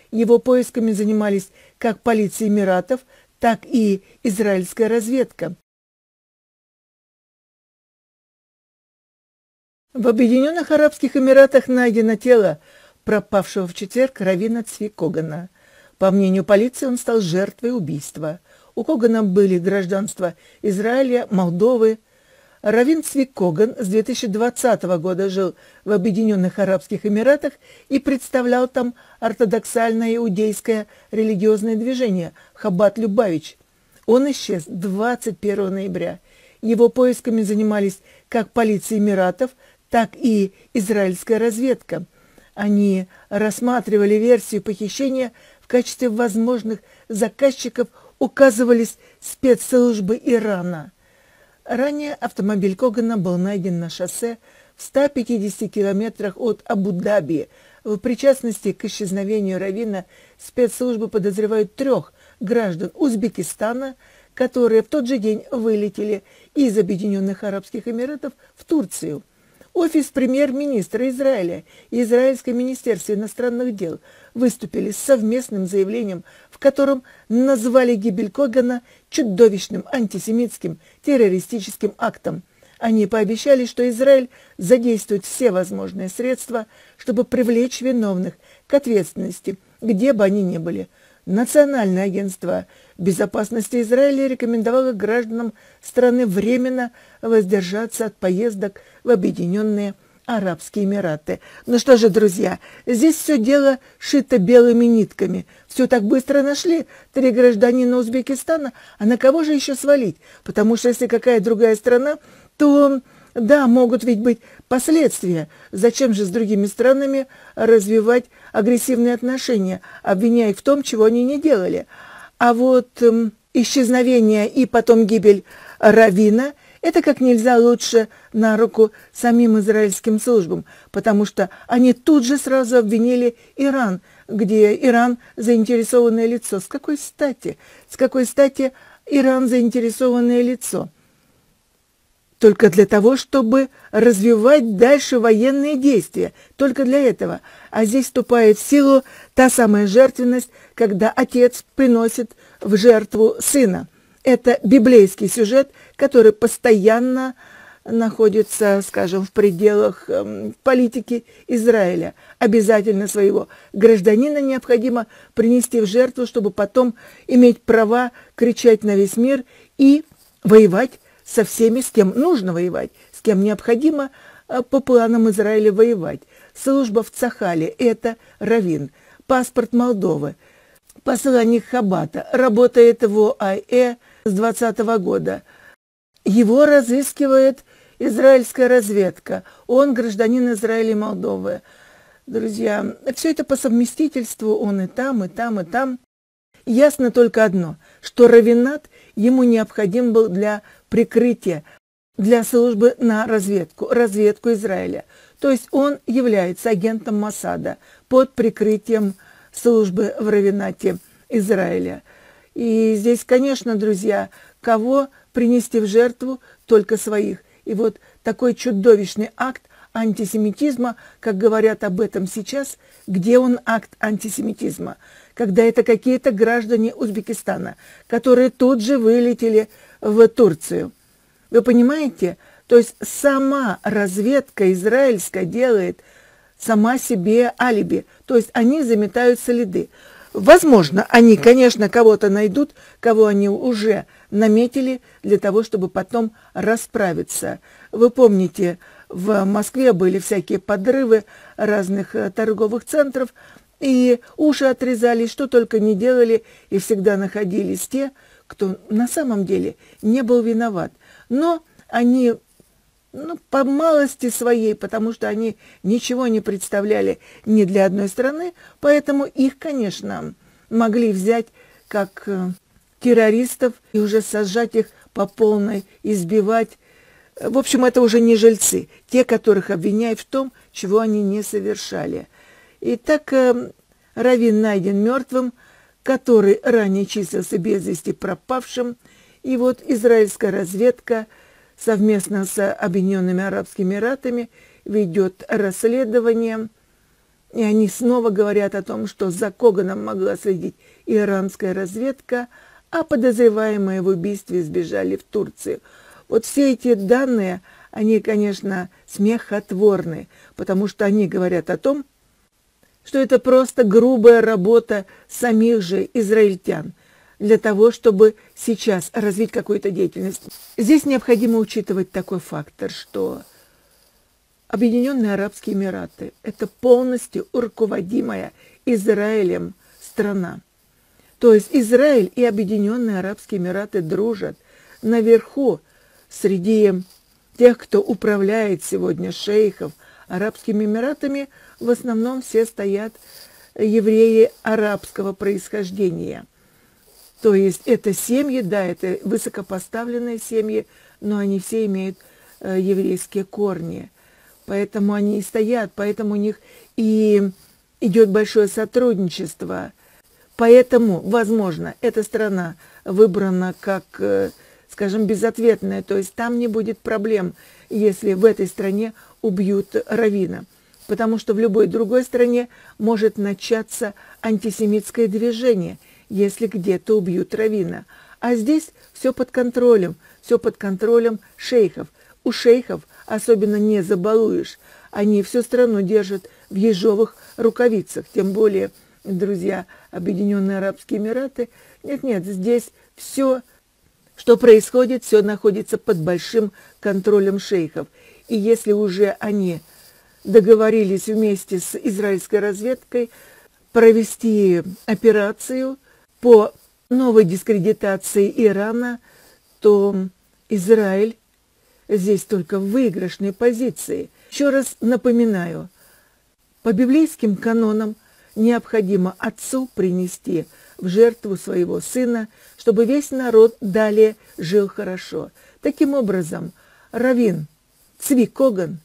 Его поисками занимались как полиция Эмиратов, так и израильская разведка. В Объединенных Арабских Эмиратах найдено тело пропавшего в четверг раввина Цви Когана. По мнению полиции, он стал жертвой убийства. У Когана были гражданства Израиля, Молдовы. Раввин Цви Коган с 2020 года жил в Объединенных Арабских Эмиратах и представлял там ортодоксальное иудейское религиозное движение Хаббат Любавич. Он исчез 21 ноября. Его поисками занимались как полиция Эмиратов, так и израильская разведка. Они рассматривали версию похищения, в качестве возможных заказчиков указывались спецслужбы Ирана. Ранее автомобиль Когана был найден на шоссе в 150 километрах от Абу-Даби. В причастности к исчезновению раввина спецслужбы подозревают 3 граждан Узбекистана, которые в тот же день вылетели из Объединенных Арабских Эмиратов в Турцию. Офис премьер-министра Израиля и Израильское министерство иностранных дел выступили с совместным заявлением, в котором назвали гибель Когана чудовищным антисемитским террористическим актом. Они пообещали, что Израиль задействует все возможные средства, чтобы привлечь виновных к ответственности, где бы они ни были. Национальное агентство безопасности Израиля рекомендовало гражданам страны временно воздержаться от поездок в Объединенные Арабские Эмираты. Ну что же, друзья, здесь все дело шито белыми нитками. Все так быстро нашли 3 гражданина Узбекистана, а на кого же еще свалить? Потому что если какая другая страна, то да, могут ведь быть последствия. Зачем же с другими странами развивать агрессивные отношения, обвиняя их в том, чего они не делали? А вот исчезновение и потом гибель раввина – это как нельзя лучше на руку самим израильским службам, потому что они тут же сразу обвинили Иран, где Иран заинтересованное лицо. С какой стати? С какой стати Иран заинтересованное лицо? Только для того, чтобы развивать дальше военные действия. Только для этого. А здесь вступает в силу та самая жертвенность, когда отец приносит в жертву сына. Это библейский сюжет, который постоянно находится, скажем, в пределах политики Израиля. Обязательно своего гражданина необходимо принести в жертву, чтобы потом иметь права кричать на весь мир и воевать со всеми, с кем нужно воевать, с кем необходимо по планам Израиля воевать. Служба в Цахале – это раввин, паспорт Молдовы, посланник Хаббата, работает в ОАЭ с 2020 года. Его разыскивает израильская разведка, он гражданин Израиля и Молдовы. Друзья, все это по совместительству, он и там, и там, и там. Ясно только одно, что раввинат ему необходим был для прикрытия, для службы на разведку Израиля. То есть он является агентом Моссада под прикрытием службы в раввинате Израиля. И здесь, конечно, друзья, кого принести в жертву? Только своих. И вот такой чудовищный акт антисемитизма, как говорят об этом сейчас, где он акт антисемитизма? Когда это какие-то граждане Узбекистана, которые тут же вылетели в Турцию. Вы понимаете? То есть сама разведка израильская делает сама себе алиби. То есть они заметают следы. Возможно, они, конечно, кого-то найдут, кого они уже наметили для того, чтобы потом расправиться. Вы помните, в Москве были всякие подрывы разных торговых центров, и уши отрезали, что только не делали, и всегда находились те, кто на самом деле не был виноват. Но они, по малости своей, потому что они ничего не представляли ни для одной страны, поэтому их, конечно, могли взять как террористов и уже сажать их по полной, избивать. В общем, это уже не жильцы, те, которых обвиняют в том, чего они не совершали. И так раввин найден мертвым, который ранее числился без вести пропавшим. И вот израильская разведка совместно с Объединенными Арабскими Эмиратами ведет расследование. И они снова говорят о том, что за Коганом могла следить иранская разведка, а подозреваемые в убийстве сбежали в Турцию. Вот все эти данные, они, конечно, смехотворны, потому что они говорят о том, что это просто грубая работа самих же израильтян для того, чтобы сейчас развить какую-то деятельность. Здесь необходимо учитывать такой фактор, что Объединенные Арабские Эмираты – это полностью руководимая Израилем страна. То есть Израиль и Объединенные Арабские Эмираты дружат. Наверху, среди тех, кто управляет сегодня шейхов Арабскими Эмиратами, в основном все стоят евреи арабского происхождения. То есть это семьи, да, это высокопоставленные семьи, но они все имеют еврейские корни. Поэтому они и стоят, поэтому у них и идет большое сотрудничество. Поэтому, возможно, эта страна выбрана как, скажем, безответная. То есть там не будет проблем, если в этой стране убьют раввина. Потому что в любой другой стране может начаться антисемитское движение, если где-то убьют раввина. А здесь все под контролем шейхов. У шейхов особенно не забалуешь. Они всю страну держат в ежовых рукавицах. Тем более, друзья, Объединенные Арабские Эмираты. Нет, здесь все, что происходит, все находится под большим контролем шейхов. И если уже они договорились вместе с израильской разведкой провести операцию по новой дискредитации Ирана, то Израиль здесь только в выигрышной позиции. Еще раз напоминаю, по библейским канонам необходимо отцу принести в жертву своего сына, чтобы весь народ далее жил хорошо. Таким образом, раввин Цви Коган,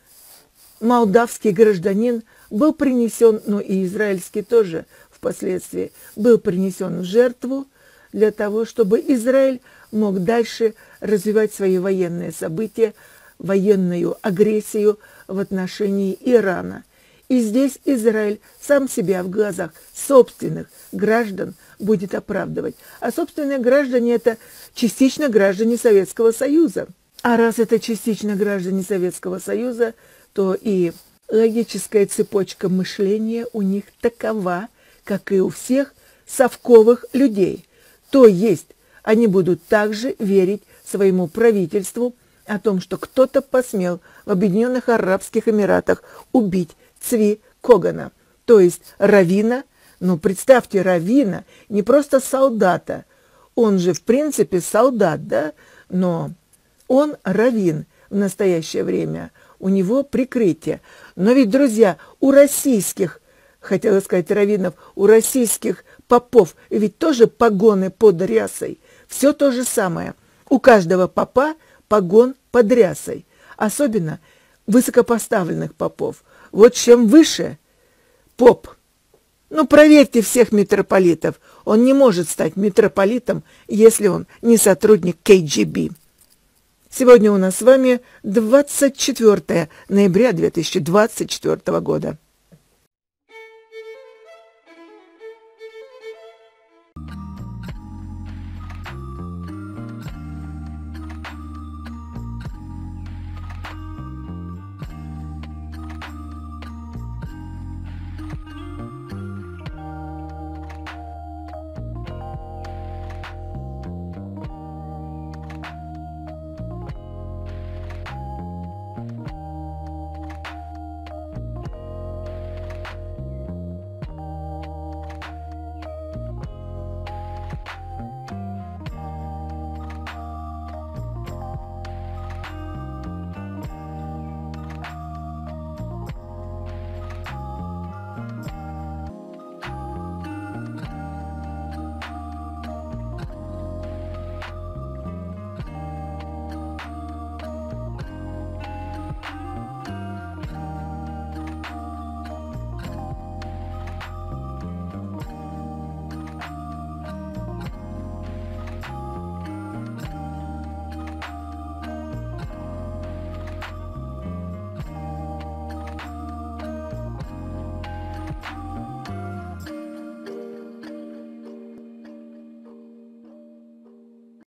молдавский гражданин, был принесен, ну и израильский тоже впоследствии, был принесен в жертву для того, чтобы Израиль мог дальше развивать свои военные события, военную агрессию в отношении Ирана. И здесь Израиль сам себя в глазах собственных граждан будет оправдывать. А собственные граждане – это частично граждане Советского Союза. А раз это частично граждане Советского Союза, то и логическая цепочка мышления у них такова, как и у всех совковых людей. То есть они будут также верить своему правительству о том, что кто-то посмел в Объединенных Арабских Эмиратах убить Цви Когана, то есть раввина. Ну, представьте, раввина, не просто солдата. Он же, в принципе, солдат, да? Но он раввин в настоящее время. У него прикрытие. Но ведь, друзья, у российских, хотела сказать раввинов, у российских попов ведь тоже погоны под рясой. Все то же самое. У каждого попа погон под рясой. Особенно высокопоставленных попов. Вот чем выше поп. Ну, проверьте всех митрополитов. Он не может стать митрополитом, если он не сотрудник КГБ. Сегодня у нас с вами 24 ноября 2024 года.